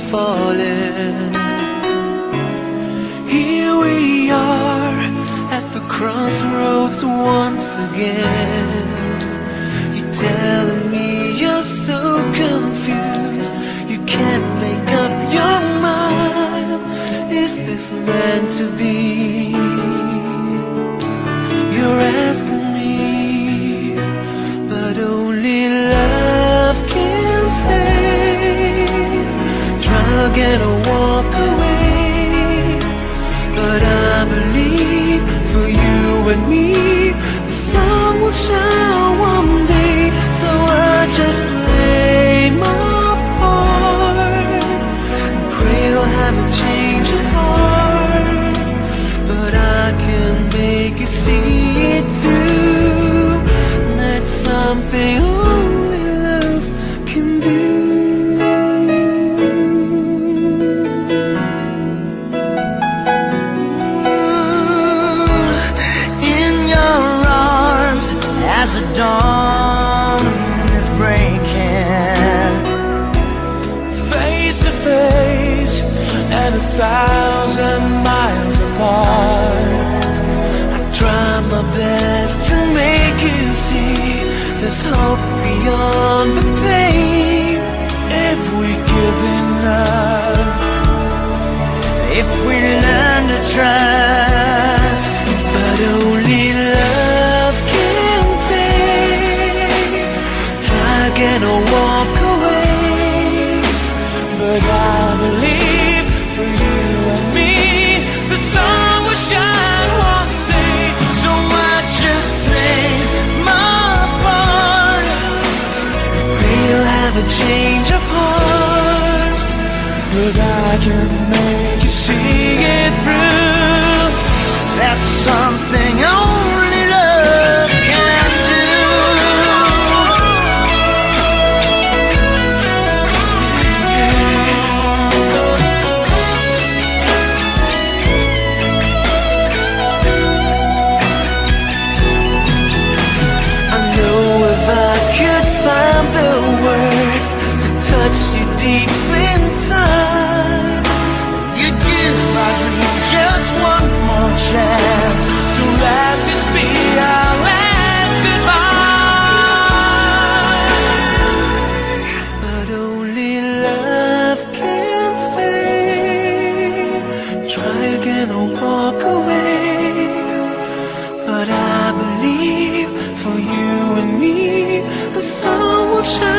falling. Here we are at the crossroads once again. You're telling me you're so confused, you can't make up your mind. Is this meant to be? You're asking me, but only love can save. Drug and a walk away, but I believe for you and me the sun will shine one day. So I just play my part and pray you'll have a change of heart. But I can make you see it through. That's something only love can do. In your arms as the dawn is breaking, face to face and 1,000 miles apart. I try my best to make you see there's hope beyond the pain. If we give enough, if we learn to trust, but only love can save. Try again or walk away, but I believe for you and me the sun will shine one day. So I just play my part, pray you'll have a change of heart. But I can make you see it through. That's something only love can do. I know if I could find the words to touch you deep inside, you'd give my dream just one more chance to let this be our last goodbye. But only love can save. Try again or walk away, but I believe for you and me the sun will shine